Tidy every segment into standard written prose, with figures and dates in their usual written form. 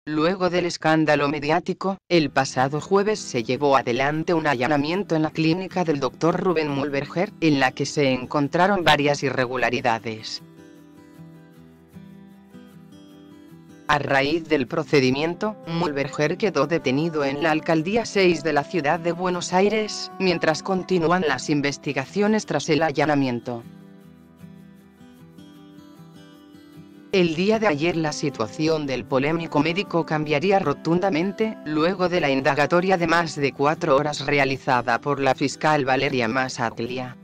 Luego del escándalo mediático, el pasado jueves se llevó adelante un allanamiento en la clínica del Dr. Ruben Mühlberger, en la que se encontraron varias irregularidades. A raíz del procedimiento, Mühlberger quedó detenido en la Alcaldía 6 de la ciudad de Buenos Aires, mientras continúan las investigaciones tras el allanamiento. El día de ayer la situación del polémico médico cambiaría rotundamente, luego de la indagatoria de más de 4 horas realizada por la fiscal Valeria Massaglia.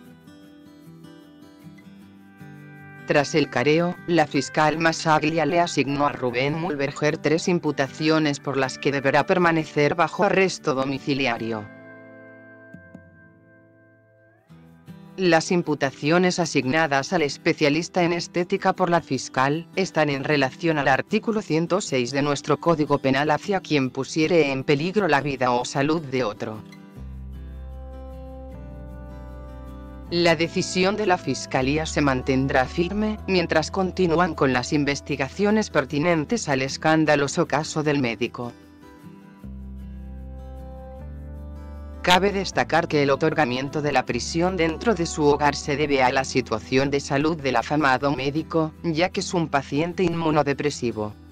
Tras el careo, la fiscal Massaglia le asignó a Ruben Mühlberger 3 imputaciones por las que deberá permanecer bajo arresto domiciliario. Las imputaciones asignadas al especialista en estética por la fiscal están en relación al artículo 106 de nuestro Código Penal hacia quien pusiere en peligro la vida o salud de otro. La decisión de la Fiscalía se mantendrá firme, mientras continúan con las investigaciones pertinentes al escandaloso caso del médico. Cabe destacar que el otorgamiento de la prisión dentro de su hogar se debe a la situación de salud del afamado médico, ya que es un paciente inmunodepresivo.